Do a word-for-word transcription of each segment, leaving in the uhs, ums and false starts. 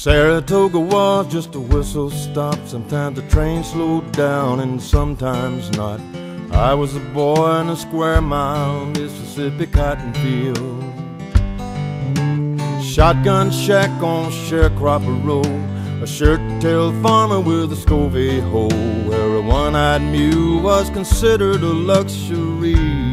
Saratoga was just a whistle stop. Sometimes the train slowed down and sometimes not. I was a boy in a square mile Mississippi cotton field. Shotgun shack on Sharecropper Road, a shirt-tailed farmer with a Scovey hoe, where a one-eyed mule was considered a luxury.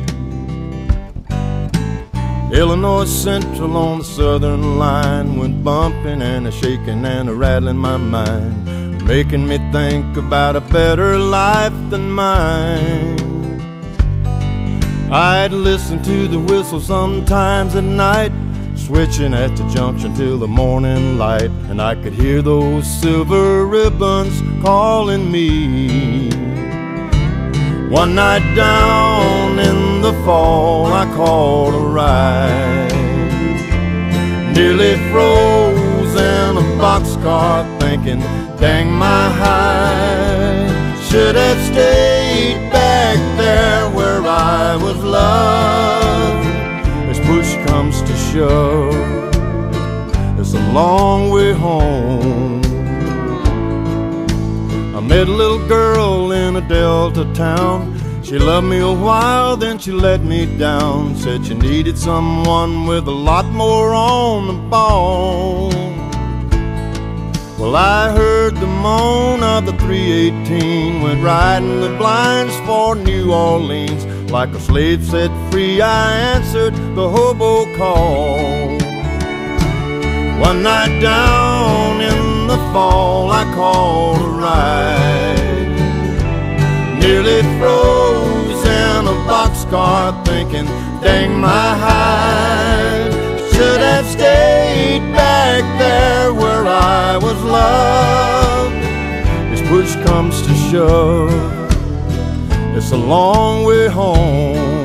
Illinois Central on the southern line went bumping and a shaking and a rattling my mind, making me think about a better life than mine. I'd listen to the whistle sometimes at night, switching at the junction till the morning light, and I could hear those silver ribbons calling me. One night down in the fall I called a ride, nearly froze in a boxcar thinking, dang my hide, should have stayed back there where I was loved. As push comes to shove, it's a long way home. I met a little girl in a Delta town. She loved me a while, then she let me down. Said she needed someone with a lot more on the bone. Well, I heard the moan of the three eighteen, went riding the blinds for New Orleans. Like a slave set free, I answered the hobo call. One night down in the fall I called a ride, nearly froze in a boxcar thinking, dang my hide, should have stayed back there where I was loved. As push comes to shove, it's a long way home.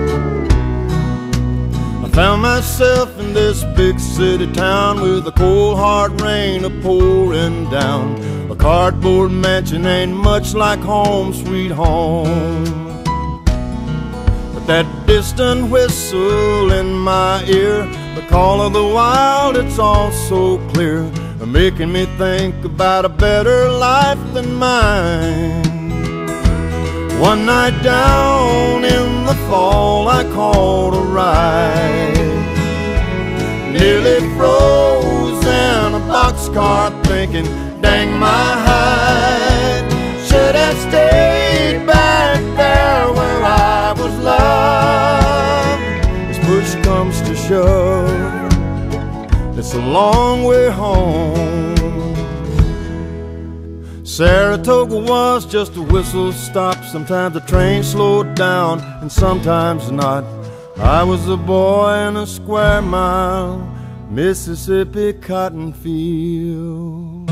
I found myself in this big city town with a cold hard rain a-pouring down. A cardboard mansion ain't much like home sweet home, but that distant whistle in my ear, the call of the wild, it's all so clear, making me think about a better life than mine. One night down in the fall I called a ride, nearly froze in a boxcar thinking, dang my hide, should have stayed back there where I was loved. As push comes to shove, it's a long way home. Saratoga was just a whistle stop. Sometimes the train slowed down and sometimes not. I was a boy in a square mile Mississippi cotton field.